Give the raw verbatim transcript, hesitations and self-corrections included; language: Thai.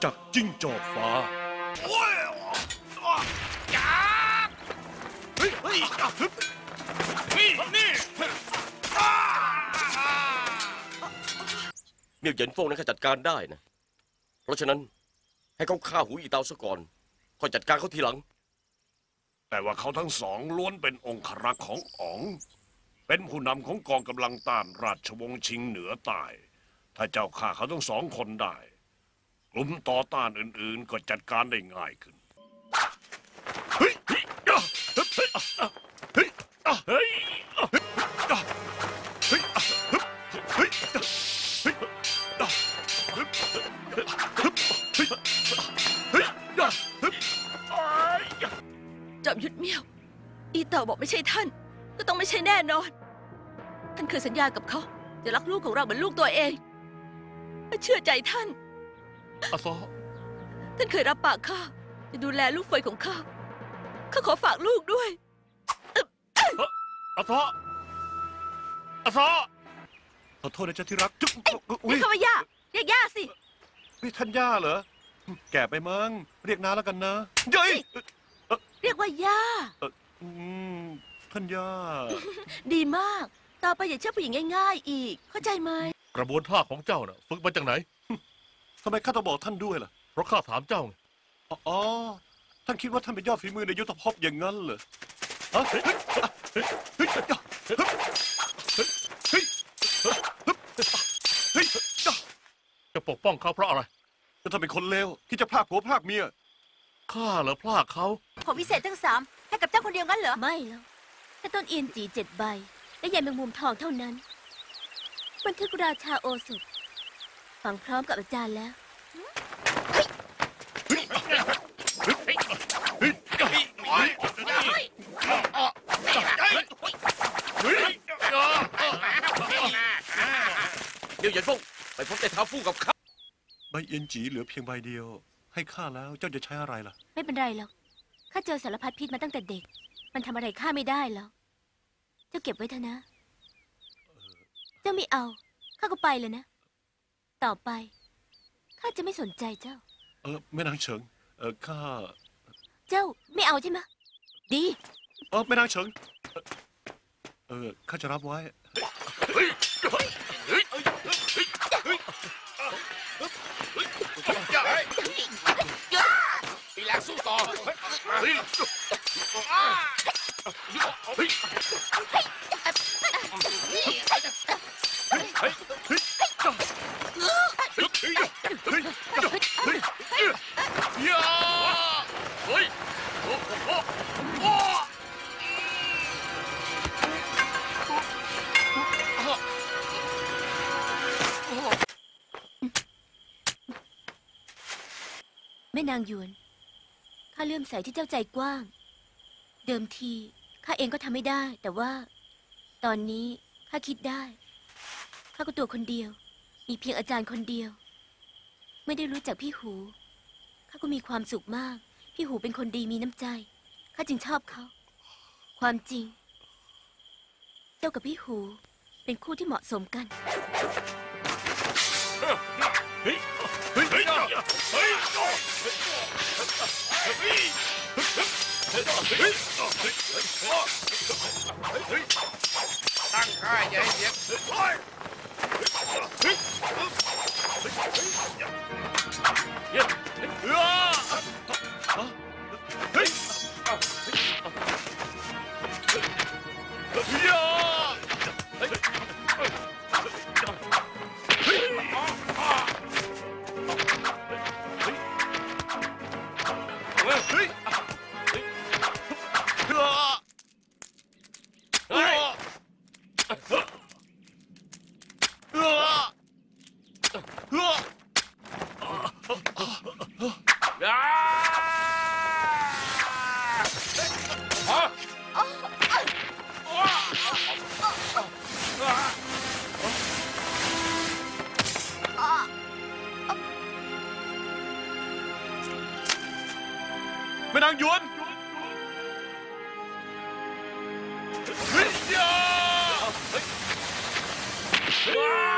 จากจิ้งจอกฟ้าเฮ้ยเฮ้ยนี่นี่เมี่ยวเหยินฟงนั้นข้าจัดการได้นะเพราะฉะนั้นให้เขาฆ่าหูอีเตาซะก่อนค่อยจัดการเขาทีหลังแต่ว่าเขาทั้งสองล้วนเป็นองครักษ์ของอ๋องเป็นผู้นำของกองกำลังต้านราชวงศ์ชิงเหนือใต้ถ้าเจ้าฆ่าเขาทั้งสองคนได้กลุ่มต่อต้านอื่นๆก็จัดการได้ง่ายขึ้นเฮ้ยเฮ้ยเฮ้ยเฮ้ยจอมยุทธเมี่ยวอีเต่าบอกไม่ใช่ท่านก็ต้องไม่ใช่แน่นอนท่านเคยสัญญากับเขาจะรักลูกของเราเหมือนลูกตัวเองเชื่อใจท่านอาซอท่านเคยรับปากข้าจะดูแลลูกเฟยของข้าข้าขอฝากลูกด้วยอาซออาซอขอโทษนะเจ้าที่รักนี่ข้าว่าย่าเรียกย่าสินี่ท่านย่าเหรอแก่ไปมั้งเรียกน้าแล้วกันนะเย้ยเรียกว่าย่าท่านย่าดีมากต่อไปอย่าเชื่อผู้หญิงง่ายๆอีกเข้าใจไหมกระบวนท่าของเจ้าน่ะฝึกมาจากไหนทำไมข้าต้องบอกท่านด้วยล่ะเพราะข้าถามเจ้าอ๋อท่านคิดว่าท่านเป็นยอดฝีมือในยุทธภพอย่างนั้นเหรอฮะจะปกป้องเขาเพราะอะไรจะทำเป็นคนเลวที่จะพลากผัวพลากเมียข้าเหรอพลากเขาของวิเศษทั้งสามให้กับเจ้าคนเดียวงั้นเหรอไม่แล้วแค่ต้นเอียนจีเจ็ดใบและใยแมงมุมทองเท่านั้นบันทึกราชาโอสถฟังพร้อมกับอาจารย์แล้วเดี๋ยวอย่าฟุ้งไปพบแต่เท้าฟู่กับข้าใบเอียนจีเหลือเพียงใบเดียวให้ข้าแล้วเจ้าจะใช้อะไรล่ะไม่เป็นไรหรอกข้าเจอสารพัดพิษมาตั้งแต่เด็กมันทำอะไรข้าไม่ได้แล้วเจ้าเก็บไว้เถอะนะเจ้าไม่เอาข้าก็ไปเลยนะต่อไปข้าจะไม่สนใจเจ้าเออแม่นางเฉิงเออข้าเจ้าไม่เอาใช่ไหมดีเออแม่นางเฉิงเออข้าจะรับไว้ปีแรงสู้ต่อแม่นางหยวนข้าเลื่อมใสที่เจ้าใจกว้างเดิมทีข้าเองก็ทำไม่ได้แต่ว่าตอนนี้ข้าคิดได้ข้าก็ตัวคนเดียวมีเพียงอาจารย์คนเดียวไม่ได้รู้จักพี่หูข้าก็มีความสุขมากพี่หูเป็นคนดีมีน้ำใจข้าจึงชอบเขาความจริงเจ้ากับพี่หูเป็นคู่ที่เหมาะสมกันเฮ้ยเฮ้ยเฮ้ยเฮ้ยตั้งค่ายใหญ่เย็นแม่นางหยวนเฮ้ย